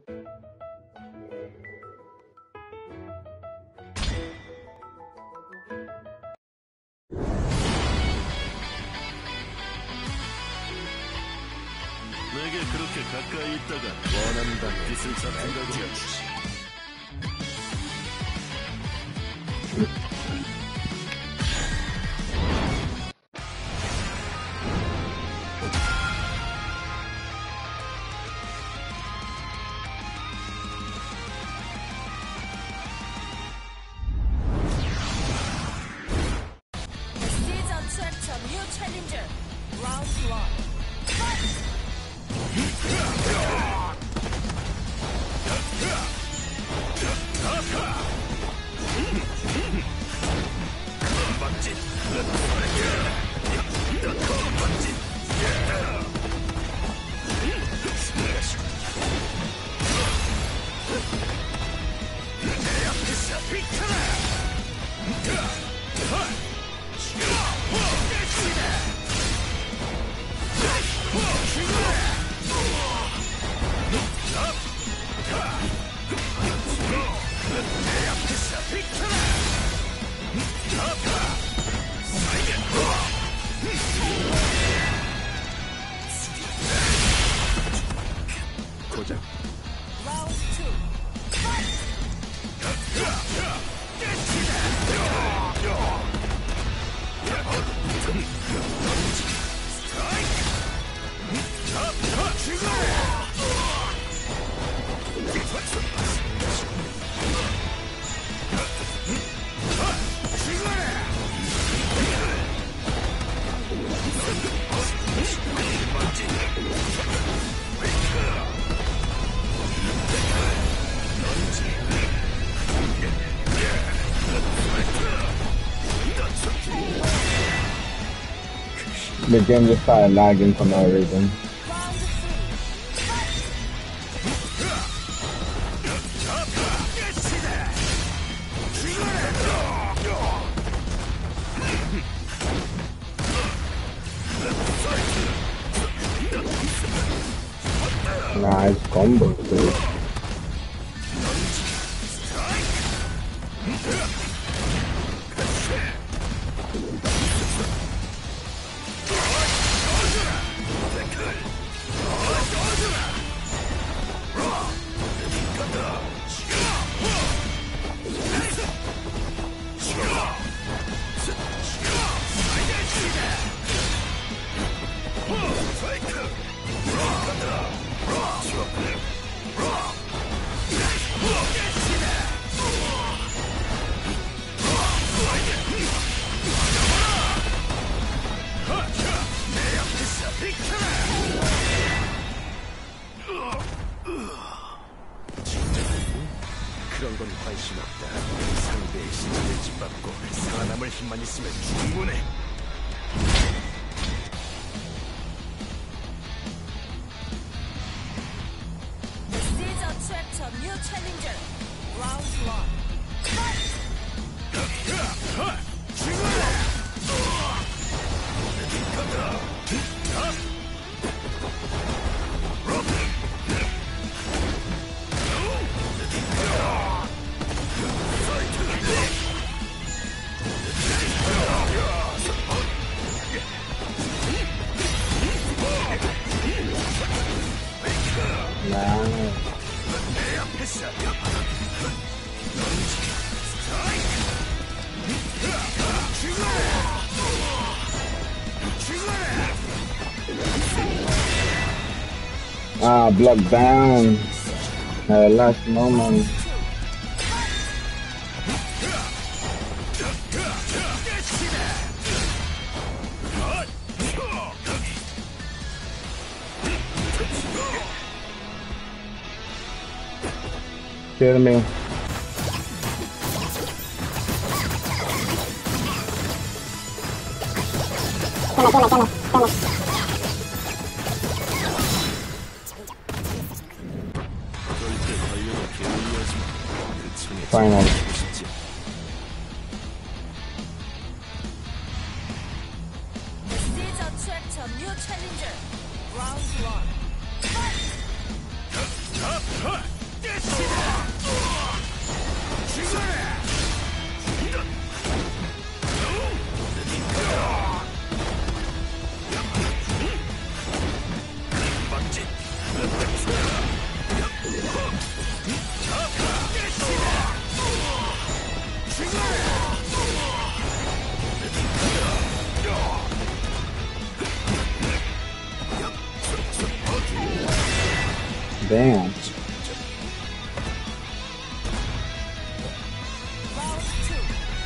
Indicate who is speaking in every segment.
Speaker 1: 내게 그렇게 가까이 있다가 원한다 빛을 잡힌다고 주지.
Speaker 2: The game just started lagging for no reason. Nice combo, dude.
Speaker 1: 그런 건 관심 없다. 상대의 시선을 짓밟고 살아남을 힘만 있으면 충분해.
Speaker 3: This is a threat to new challenger. Round 1.
Speaker 2: Ah, block down at the last moment. Kill me. Finally.
Speaker 3: This is a threat to new challenger. Round 1.
Speaker 2: Damn.
Speaker 3: Round two.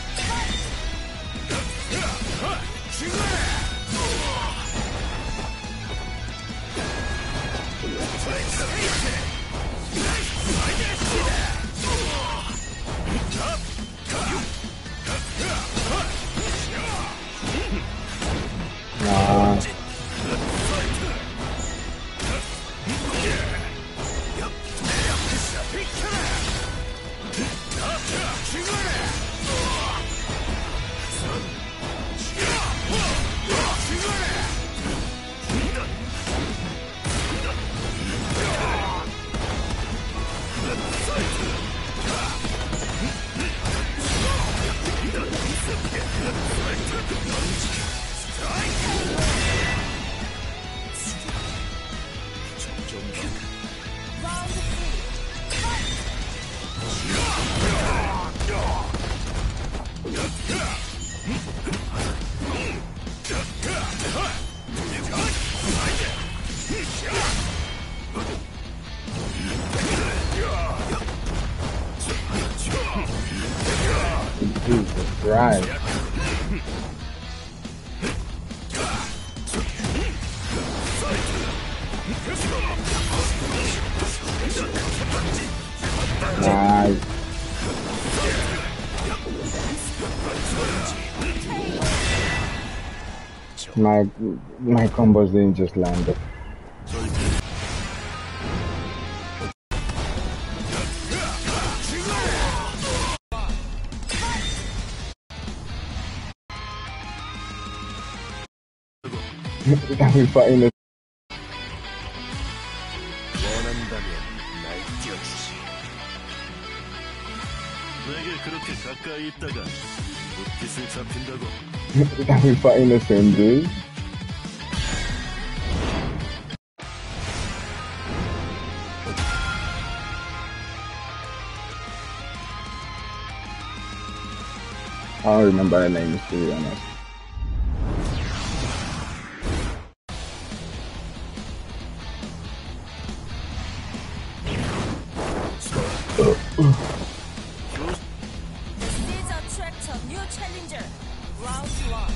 Speaker 2: Nah.
Speaker 3: Round three.
Speaker 2: Jesus Christ. Nice. My combos didn't just land. We fighting it.
Speaker 1: 원한다면 날 뛰어주지.
Speaker 4: 내게 그렇게 가까이 있다가 붓깃을 잡힌다고.
Speaker 2: We fighting the same dude. I don't remember the names, to be honest.
Speaker 3: This is attract a new challenger. Round one.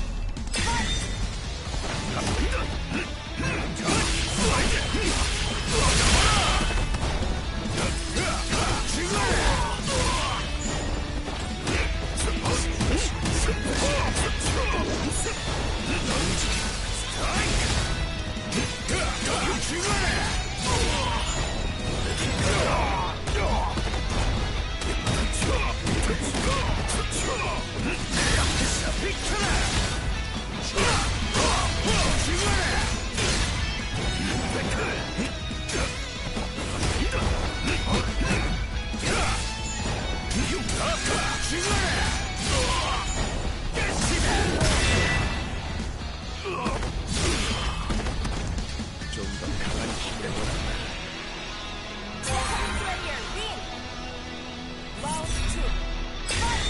Speaker 1: 좀 더 강한 힘내보라.
Speaker 3: Second player win. Round two.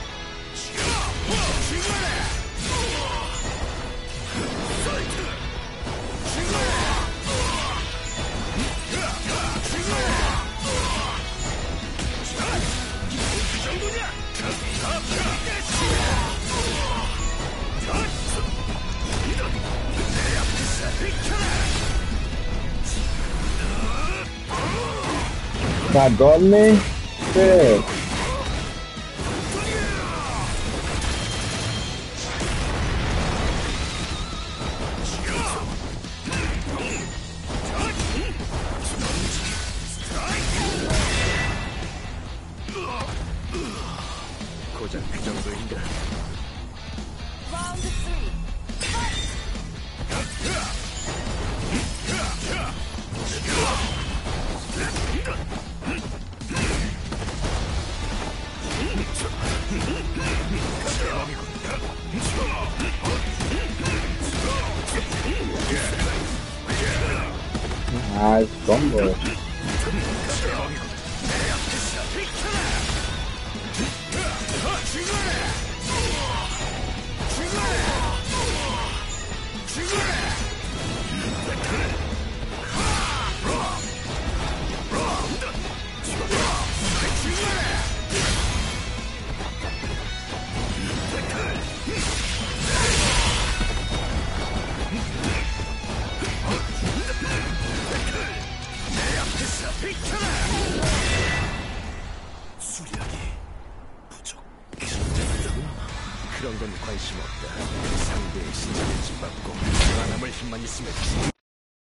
Speaker 2: That got me? Shit.
Speaker 1: 고작 그 정도인가?
Speaker 3: Round three.
Speaker 2: Nice combo.
Speaker 1: 비켜라! 수량이 부족했다. 그런 건 관심 없다. 상대의 시선을 짓밟고 살아남을 힘만 있으면